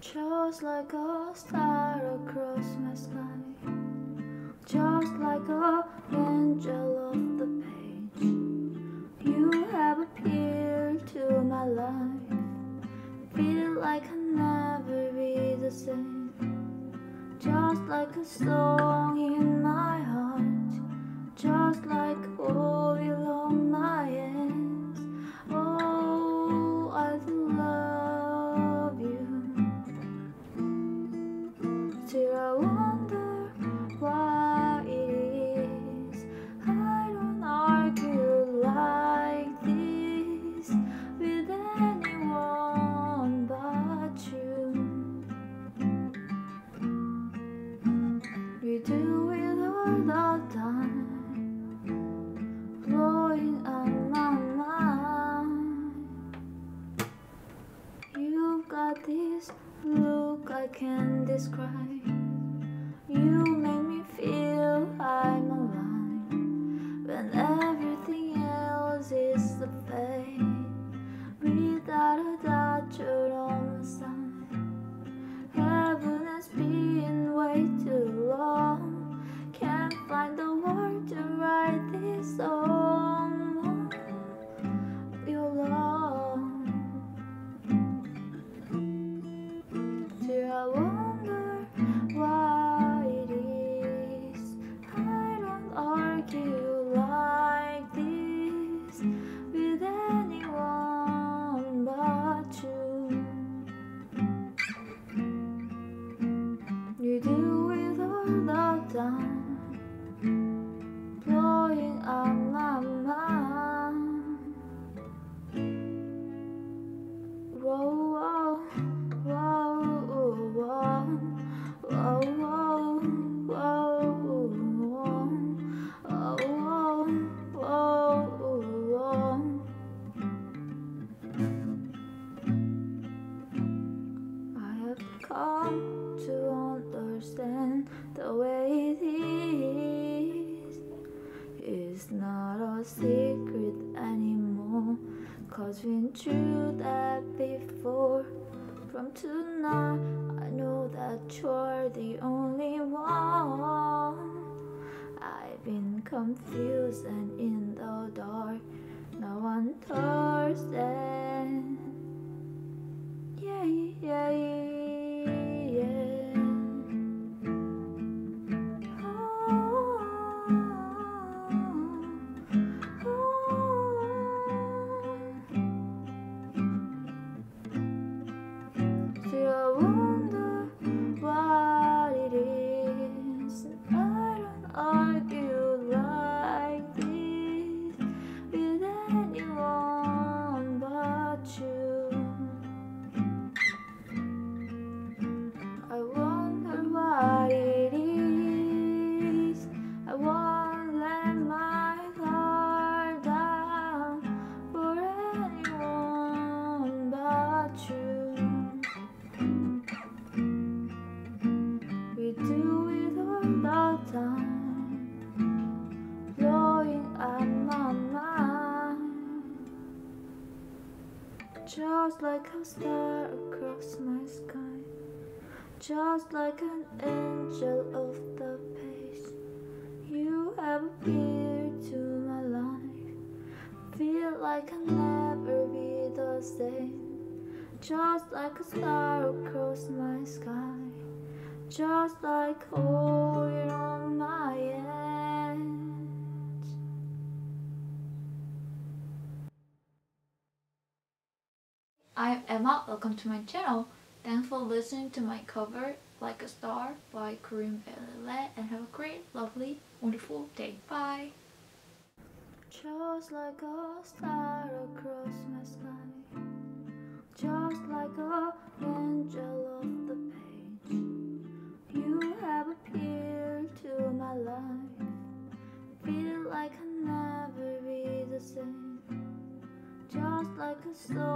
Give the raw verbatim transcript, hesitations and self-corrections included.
Just like a star across my sky, just like a angel off the page, you have appeared to my life. Feel like I'll never be the same. Just like a song in my heart, just like oil on my hands. Oh, I love you. Still I wonder why it is I don't argue like this with anyone but you. We do it all the time, blowing on my mind. You've got this look I can't describe. You make me feel I'm alive when everything else is a fake. Without a doubt you're on my side. Heaven has been way too long. Can't find the word to write this song. Your love. Still I wonder why it is I don't argue like this with anyone but you. You do it all the time, blowing up my mind. Whoa, whoa, whoa, whoa, whoa, whoa, whoa, whoa, whoa, whoa. I have come to understand the way it is. It's not a secret anymore, 'cause we've been through that before. From tonight I know that you're the only one. I've been confused and in the dark. Now I'm thirsty. Yeah, yeah, yeah. Oh, oh, oh. Still I wonder what it is. I don't argue like this with anyone but you. I wonder what it is. I won't let my guard down for anyone but you. We do it all the time, blowing up my mind. Just like a star across my sky, just like an angel off the page, you have appeared to my life. Feel like I'll never be the same. Just like a star across my sky, just like oil on my hands. I'm Emma, welcome to my channel. Thanks for listening to my cover Like a Star by Corinne, and have a great, lovely, wonderful day. Bye! Just like a star across my sky, just like a angel off the page, you have appeared to my life. Feel like I'll never be the same. Just like a song